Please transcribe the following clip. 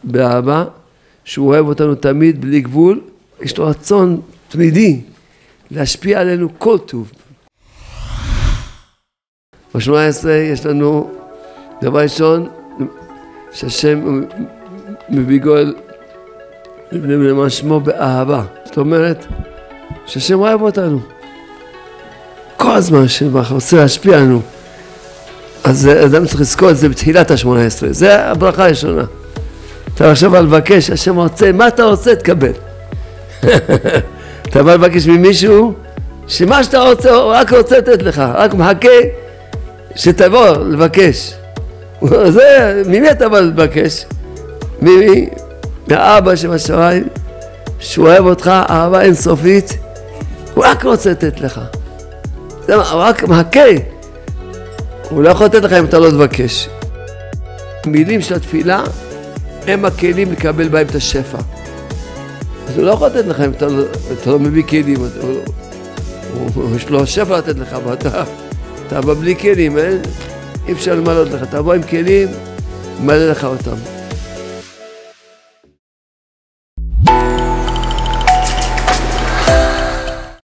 באהבה, שהוא אוהב אותנו תמיד בלי גבול, יש לו רצון תמידי להשפיע עלינו כל טוב. ב-18 יש לנו דבר ראשון, שהשם מביא גואל למען שמו באהבה. זאת אומרת, שהשם אוהב אותנו. כל הזמן שהוא רוצה להשפיע עלינו. אז אדם צריך לזכור את זה בתחילת ה-18. זה הברכה הראשונה. אתה עכשיו על לבקש, השם רוצה, מה אתה רוצה תקבל. אתה בא לבקש ממישהו, שמה שאתה רוצה, הוא רק רוצה לתת לך, רק מחכה שתבוא לבקש. זה, ממי אתה בא לבקש? ממי? מהאבא שבשמיים, שהוא אוהב אותך, אהבה אינסופית, הוא רק רוצה לתת לך. זה הוא רק מחכה. הוא לא יכול לתת לך אם אתה לא תבקש. המילים של התפילה הם הכלים לקבל בהם את השפע. אז הוא לא יכול לתת לך אם אתה לא מביא כלים. יש לו שפע לתת לך, אתה בא בלי כלים, אי אפשר למלא לך. אתה בוא עם כלים, מלא לך אותם.